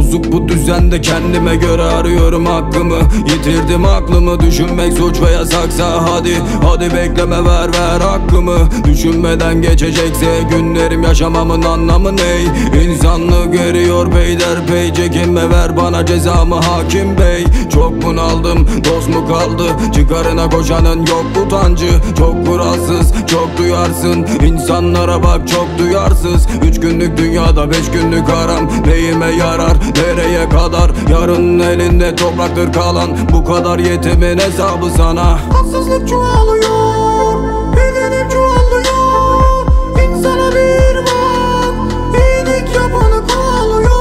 Bozuk bu düzende kendime göre arıyorum hakkımı. Yitirdim aklımı, düşünmek suç ve yasaksa hadi bekleme, ver hakkımı. Düşünmeden geçecekse günlerim, yaşamamın anlamı ney? İnsanlık eriyor peyderpey, çekinme ver bana cezamı hakim bey. Çok bunaldım, dost mu kaldı? Çıkarına koşanın yok utancı. Çok kuralsız, çok duyarsın, İnsanlara bak çok duyarsız. 3 günlük dünyada 5 günlük haram, neyime yarar, nereye kadar? Yarın elinde topraktır kalan, bu kadar yetimin hesabı sana. Haksızlık çoğalıyor, bedenim çoğalıyor. İnsana bir bak, iyilik yapanı kovalıyor.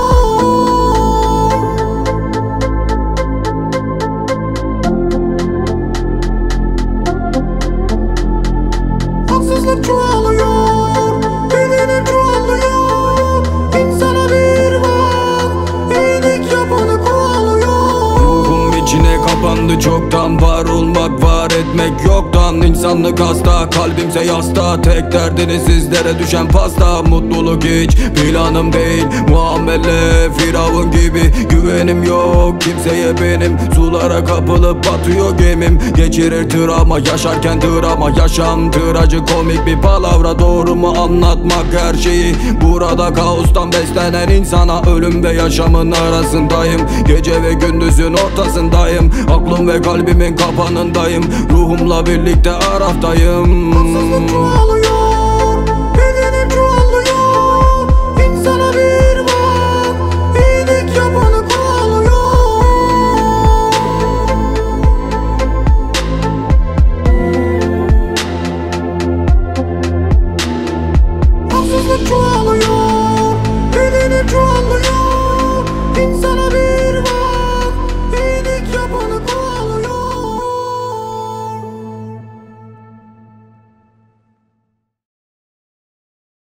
Haksızlık çoğalıyor, bedenim çoğalıyor. İnsana bir bak, iyilik yapanı kovalıyor. Ruhum içine kapandı çoktan, var olmak var etmek yoktan. İnsanlık hasta, kalbimse yasta, tek derdini sizlere düşen pasta. Mutluluk hiç planım değil, muamele Firavun gibi. Güvenim yok kimseye benim, sulara kapılıp batıyor gemim. Geçirir travma, yaşarken drama, yaşam trajik komik bir palavra. Doğru mu anlatmak her şeyi? Burada kaostan beslenen insana, ölüm ve yaşamın arasındayım. Gece ve gündüzün ortasındayım, aklım ve kalbimin kapanındayım. Ruhumla birlikte araftayım. Haksızlık çoğalıyor, bedenim çoğalıyor. İnsana bir bak, iyilik yapanı kovalıyor. Haksızlık çoğalıyor.